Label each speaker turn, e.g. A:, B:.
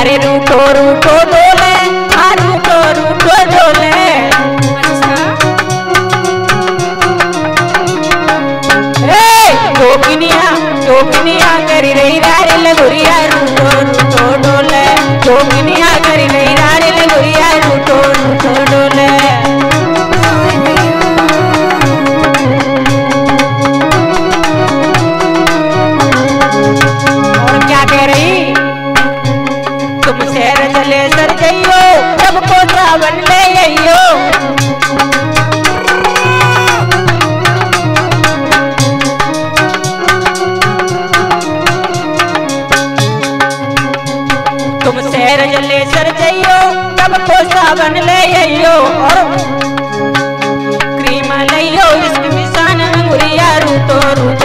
A: अरे रूठो रूठो डोले, हाँ रूठो रूठो डोले। जोगिनिया जोगिनिया करी रही रारे लगुरिया रूठो रूठो डोले। जोगिनिया करी रही रारे लगुरिया रूठो रूठो डोले। और क्या कह रही, तुम शहर चले सर जइयो, सबको सावन ले आइयो। तुम शहर जले सर जइयो, सबको सावन ले आइयो। और क्रीम लइयो, इसमें मिसान अंगुरिया रूठो रूठो